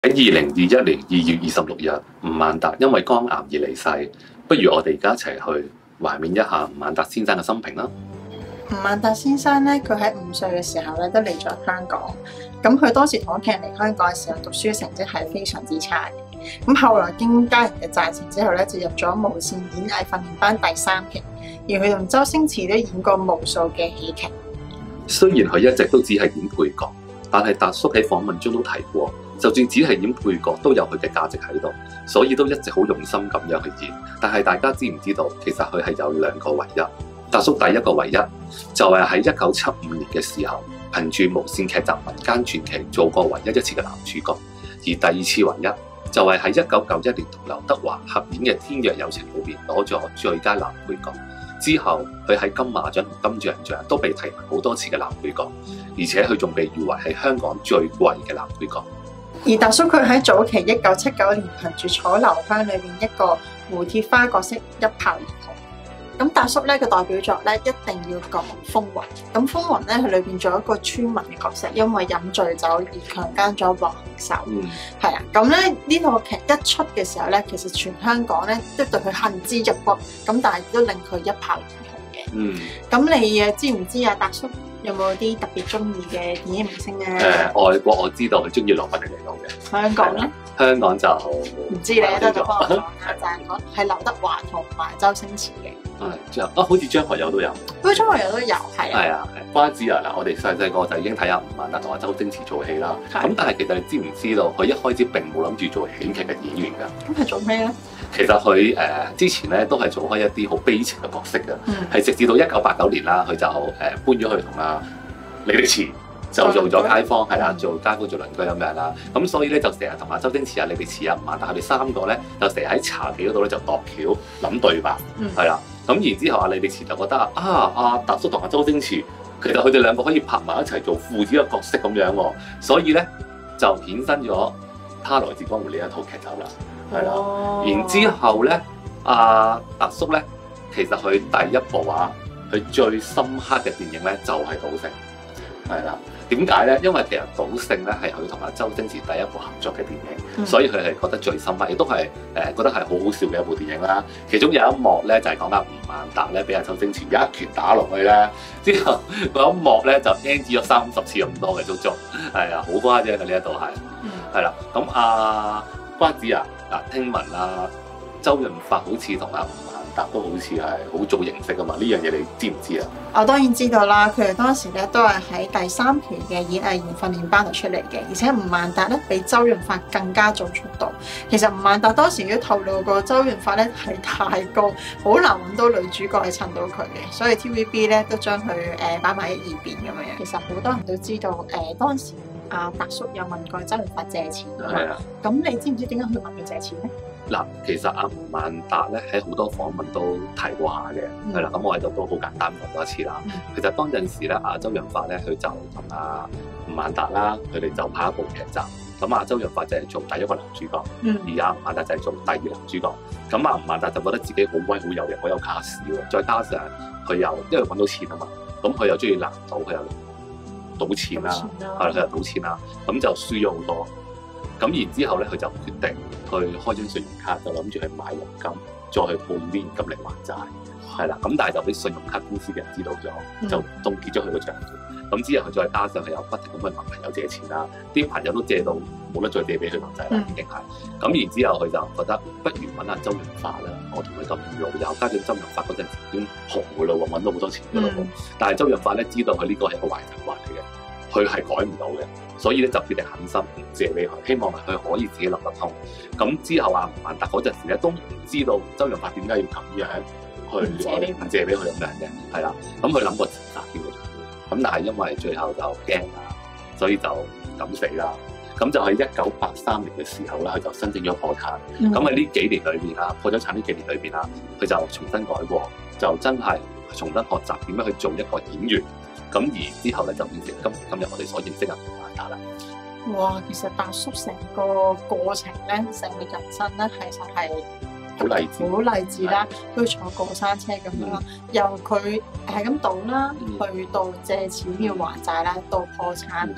喺2021年2月26日，吳孟達因為肝癌而離世。不如我哋而家一齊去懷緬一下吳孟達先生嘅生平啦。 吳孟達先生咧，佢喺5歲嘅時候咧都嚟咗香港。咁佢當時同屋企人嚟香港嘅時候，讀書成績係非常之差嘅。咁後來經家人嘅贊成之後咧，就入咗無線演藝訓練班第3期。而佢同周星馳都演過無數嘅喜劇。 雖然佢一直都只係演配角，但係達叔喺訪問中都提過，就算只係演配角都有佢嘅價值喺度，所以都一直好用心咁樣去演。但係大家知唔知道，其實佢係有2個唯一。達叔第一個唯一就係喺1975年嘅時候，憑住無線劇集《民間傳奇》做過唯一一次嘅男主角。而第二次唯一就係喺1991年同劉德華合演嘅《天若有情》裏邊攞咗最佳男配角。之後佢喺金馬獎同金像獎都被提名好多次嘅男配角，而且佢仲被譽為係香港最貴嘅男配角。 而達叔佢喺早期1979年憑住《楚留香》裏面一個胡鐵花角色一炮而紅。咁達叔咧嘅代表作咧一定要講《風雲》。咁《風雲》咧佢裏邊做一個村民嘅角色，因為飲醉酒而強姦咗黃慶秀。係啊，咁咧呢套劇一出嘅時候咧，其實全香港咧都對佢恨之入骨，咁但係都令佢一炮而紅嘅。咁你知唔知啊？達叔有冇啲特別中意嘅電影明星咧？ 外國我知道佢中意羅拔尼嚟到嘅。香港咧？香港就唔知你都就幫我講啦，就係講係劉德華同埋周星馳嘅。 好似張學友都有。 好似張學友都有，係啊。係啊，瓜子啊嗱，我哋細個就已經睇下吳孟達同埋周星馳做戲啦。咁但係其實你知唔知道佢一開始並冇諗住做喜劇嘅演員㗎？咁係做咩咧？其實佢之前咧都係做開一啲好悲情嘅角色㗎，係直至到1989年啦，佢就搬咗去同阿李力持就做咗街坊，係啦，做街坊做鄰居咁樣啦。咁所以咧就成日同阿周星馳啊、李力持啊、吳孟達佢哋3個咧就成日喺茶記嗰度咧就度橋諗對白，係啦。咁然之後阿李力持就覺得阿達叔同阿周星馳其實佢哋2個可以拍埋一齊做父子嘅角色咁樣喎，所以咧就衍生咗《他來自江湖》呢一套劇集啦，係啦。然之後咧阿達叔咧其實佢第一部佢最深刻嘅電影咧就係《賭聖》，係啦。點解咧？因為其實《賭聖》咧係佢同阿周星馳第一部合作嘅電影，所以佢係覺得最深刻，亦都係覺得係好好笑嘅一部電影啦。其中有一幕咧就係講阿吳孟達咧俾阿周星馳一拳打落去咧，之後嗰一幕咧就 NG 咗30次咁多嘅足足，係啊，好誇張嘅呢一度係，係啦。咁阿瓜子啊嗱，聽聞周潤發好似同阿吳孟達都好似係好早認識㗎嘛？呢樣嘢你知唔知啊？ 我當然知道啦，佢哋當時咧都係喺第3期嘅演藝員訓練班度出嚟嘅，而且吳孟達咧比周潤發更加早出道。其實吳孟達當時都透露過周潤發咧係太高，好難揾到女主角去襯到佢嘅，所以 TVB 咧都將佢擺埋喺一邊咁樣。其實好多人都知道當時達叔有問過周潤發借錢㗎嘛。咁你知唔知點解佢問佢借錢咧？ 嗱，其實阿吳孟達咧喺好多訪問都提過下嘅，係啦。咁我喺度都好簡單講多一次啦。其實當陣時咧，周潤發咧佢就同阿吳孟達啦，佢哋就拍一部劇集。咁周潤發就係做第1個男主角，而阿吳孟達就係做第2男主角。咁阿吳孟達就覺得自己好威、好有型、好有卡士喎，再加上佢又因為揾到錢啊嘛，咁佢又中意藍賭，佢又賭錢啦，佢又賭錢啦，咁就輸咗好多。咁然之後咧，佢就決定去開張信用卡，就諗住去買黃金，再去換啲現金嚟還債，係啦。咁但係就俾信用卡公司嘅人知道咗，就凍結咗佢個賬戶。咁之後佢再加上佢又不停咁去問朋友借錢啦，啲朋友都借到冇得再借俾佢還債啦，已經係。咁然之後佢就覺得不如揾下周潤發啦，我同佢咁老友，加上周潤發嗰陣時已經紅㗎啦喎，揾到好多錢㗎啦喎。但係周潤發咧知道佢呢個係一個壞習慣嚟嘅，佢係改唔到嘅。所以咧就決定狠心唔借俾佢，希望佢可以自己諗得通。咁之後吳孟達嗰陣時咧都唔知道周潤發點解要咁樣去唔借俾佢咁樣嘅，係啦。咁佢諗過自殺添嘅，咁但係因為最後就驚啦，所以就唔敢死啦。咁就喺1983年嘅時候咧，佢就申請咗破產。咁喺呢幾年裏邊破咗產呢幾年裏邊佢就重新改過，就真係重新學習點樣去做一個演員。咁而之後咧就變成今時今日我哋所認識嘅吳孟達啦。 哇！其實達叔成個過程咧，成個人生咧，其實係好勵志， 好勵志啦。佢坐過山車咁樣啦，由佢係咁賭啦，去到借錢要還債啦，到破產，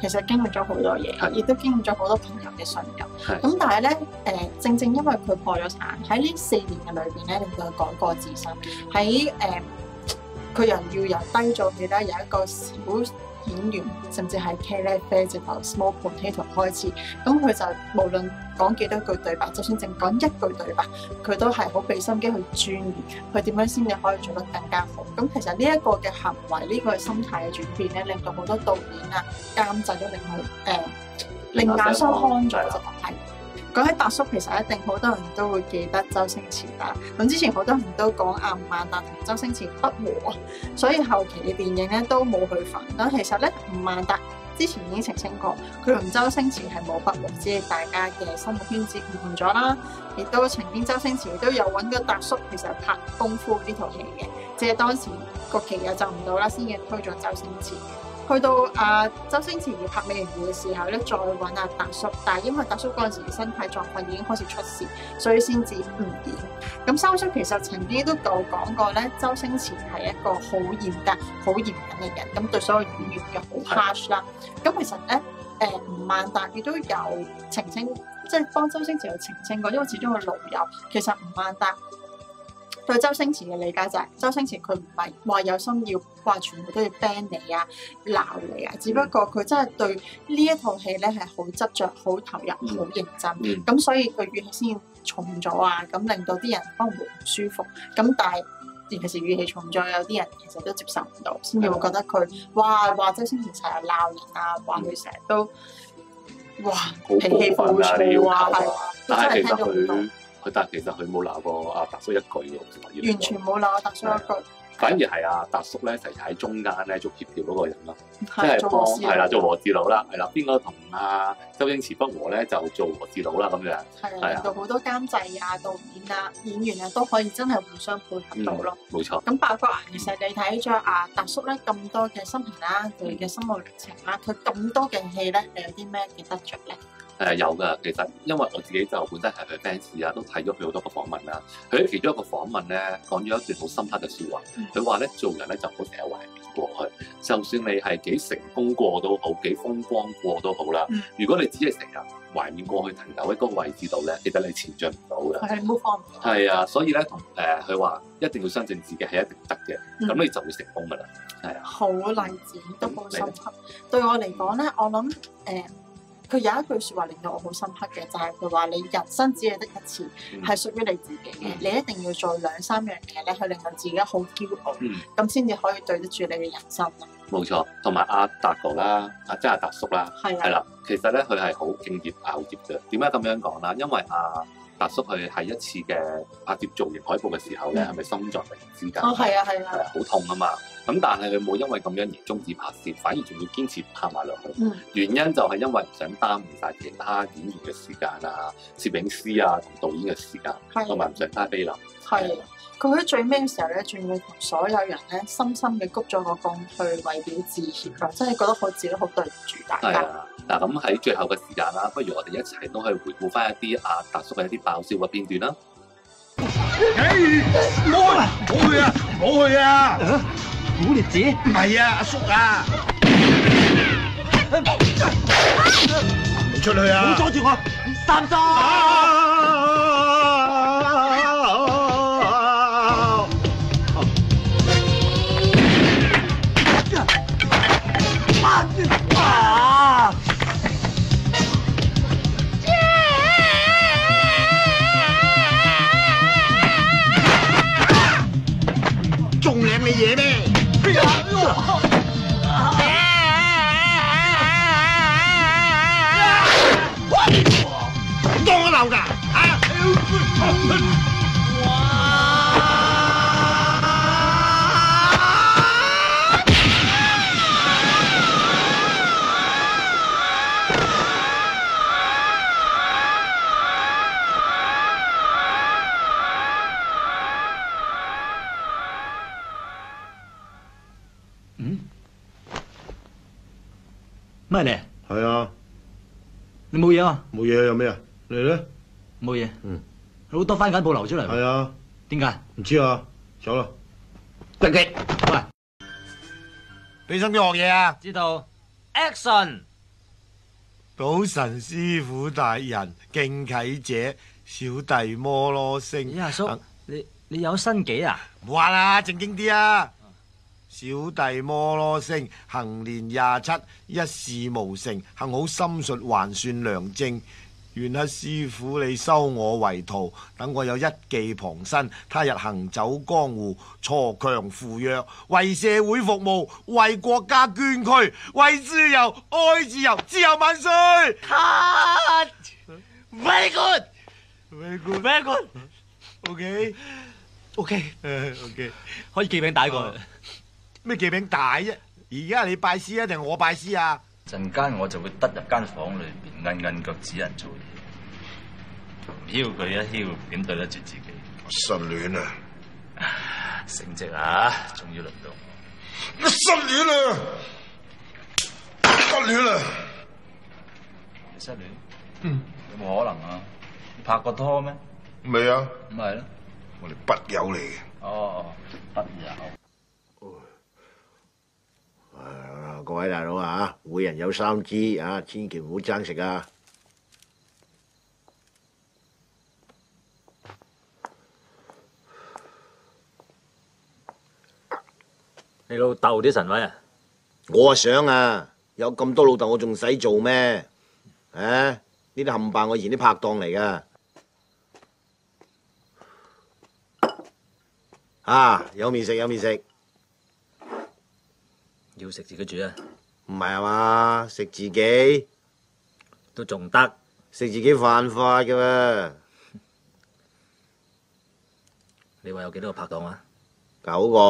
其實經歷咗好多嘢，亦都經歷咗好多朋友嘅信任。咁但係咧正正因為佢破咗產，喺呢4年嘅裏邊咧，令到佢改過自新。喺佢人要由低做起啦，由一個小演員，甚至係茄喱啡直頭 small potato 開始，咁佢就無論講幾多句對白，就算淨講一句對白，佢都係好俾心機去鑽研，佢點樣先至可以做得更加好。咁其實呢一個嘅行為，呢個心態嘅轉變咧，令到好多導演啊、監製都令佢另眼相看咗，就係。講起達叔，其實一定好多人都會記得周星馳啦。咁之前好多人都講吳孟達同周星馳不和，所以後期嘅電影咧都冇佢份。咁其實咧，吳孟達之前已經澄清過，佢同周星馳係冇不和，只係大家嘅生活圈子唔同咗啦。亦都曾經周星馳都有揾過達叔，其實拍功夫呢套戲嘅，只係當時個期又就唔到啦，先至推咗周星馳。去到周星馳要拍《美人魚》嘅時候咧，再揾達叔，但係因為達叔嗰陣時嘅身體狀況已經開始出事，所以先至唔演。咁三叔其實曾經都講過咧，周星馳係一個好嚴格、好嚴謹嘅人，咁對所有演員嘅好 harsh 啦。咁其實咧，吳孟達亦都有澄清，即係幫周星馳有澄清過，因為始終係老友。其實吳孟達對周星馳嘅理解就係，周星馳佢唔係話有心要話全部都要 ban 你啊、鬧你啊，只不過佢真係對呢一套戲咧係好執着、好投入、好認真，咁所以佢語氣先重咗啊，咁令到啲人可能會唔舒服。咁但係尤其是語氣重咗，有啲人其實都接受唔到，先至會覺得佢話周星馳成日鬧人啊，話佢成日都脾氣暴躁啊，係啊，真係聽到好多。 但係其實佢冇鬧過達叔一句喎， 完全冇鬧過達叔一句。 反而係達叔咧，成日喺中間咧做協調嗰個人咯，即係幫係啦，做和事佬啦，係啦，邊個同周星馳不和咧，就做和事佬啦咁樣。係啊，令到好多監製啊、導演啊、演員啊都可以真係互相配合到咯。冇錯。咁爆瓜其實你睇咗達叔咧咁多嘅生平啦，佢嘅心路歷程啦，佢咁多嘅戲咧，你有啲咩嘅得着咧？有㗎，其實因為我自己就本身係佢 fans 啊，都睇咗佢好多個訪問啦。佢喺其中一個訪問咧，講咗一段好深刻嘅説話。佢話咧，做人咧就唔好成日懷念過去，就算你係幾成功過都好，幾風光過都好啦。如果你只係成日懷念過去，停留喺嗰個位置度咧，其實你前進唔到嘅。係冇放唔到。係啊，所以咧同佢話一定要相信自己係一定得嘅，咁你就會成功㗎啦。係啊。好勵志，都好深刻。對我嚟講咧，我諗佢有一句説話令到我好深刻嘅，就係佢話：你人生只係得一次，係屬於你自己嘅。你一定要做2、3樣嘢咧，去令到自己好驕傲，咁先至可以對得住你嘅人生咯。冇錯，同埋達哥啦，即係達叔啦，係啦，其實咧佢係好敬業熬業嘅。點解咁樣講啦？因為達叔佢喺一次嘅拍攝造型海報嘅時候咧，係咪心臟突然之間係啊，好痛啊嘛！咁但係佢冇因為咁樣而終止拍攝，反而仲要堅持拍埋落去。原因就係因為唔想耽誤晒其他演員嘅時間啊、攝影師啊同導演嘅時間，同埋唔想太悲臨。係佢喺最尾嘅時候咧，仲要同所有人咧深深嘅鞠咗個躬去為表致歉咯，真係覺得好自己好對唔住大家。嗱咁喺最後嘅時間啦，不如我哋一齊都去回顧翻一啲達叔嘅一啲爆笑嘅片段啦。唔好去啊！唔好去啊！古烈子？唔係啊，阿叔啊！你出去啊！唔好阻住我，三叔！仲領你嘢咩？當我鬧㗎嚇！ 咩嚟？ 係啊， 你冇嘢啊？ 冇嘢有咩啊？你咧？ 冇嘢。好多番梘布流出嚟。 係啊。 點解？ 唔知啊，走啦。 喂，俾心機學嘢啊！ 知道。Action！ 早晨，師傅大人，敬啟者，小弟摩羅星。 咦，阿叔，你有新紀啊？ 唔好玩啦，正經啲啊！小弟摩羅星，行年27，一事無成，幸好心術還算良正。願阿師傅你收我為徒，等我有一技傍身，他日行走江湖，鋤強扶弱，為社會服務，為國家捐軀，為自由愛自由，自由萬歲！Very good，very good，very good。OK，OK，OK， 可以寄餅帶過去。 咩寄餅帶啫？而家係你拜師啊，定係我拜師啊？ 陣間我就會得入間房裏邊，摁腳指人做嘢，囂佢一囂，點對得住自己？ 失戀啊！ 升職啊，終於輪到我。 失戀啊！失戀啊！ 你失戀？有冇可能啊？你拍過拖咩？ 未啊？ 咁咪咯， 我哋筆友嚟嘅。 哦，筆友。 各位大佬啊，每人有3支啊，千祈唔好爭食啊！ 你老豆啲神位啊？ 我想啊，有咁多老豆，我仲使做咩？啊，呢啲冚唪唥我以前啲拍檔嚟噶。啊，有面食有面食。 要食自己煮啊？ 唔係啊嘛，食自己都仲得， 食自己犯法嘅喎。 你話有幾多個拍檔啊 ？9個，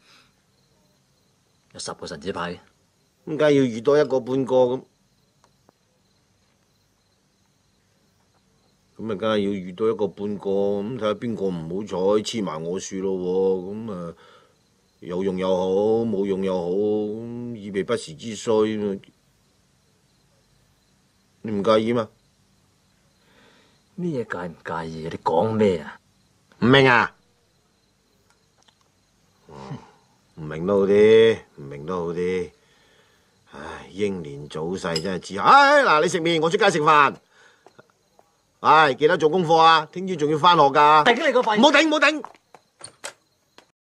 有10個神子派， 咁梗係要預多1個半個咁，咁咪梗係要預多1個半個，咁睇下邊個唔好彩黐埋我樹咯喎，咁啊有用又好，冇用又好，咁以備不時之需。你唔介意嘛？ 咩嘢介唔介意啊？你講咩啊？ 唔明啊？唔明都好啲，唔明都好啲。唉，英年早逝真係知。唉，嗱，你食麵，我出街食飯。唉，記得做功課啊！聽朝仲要返學㗎。 頂你個肺！ 唔好頂，唔好頂。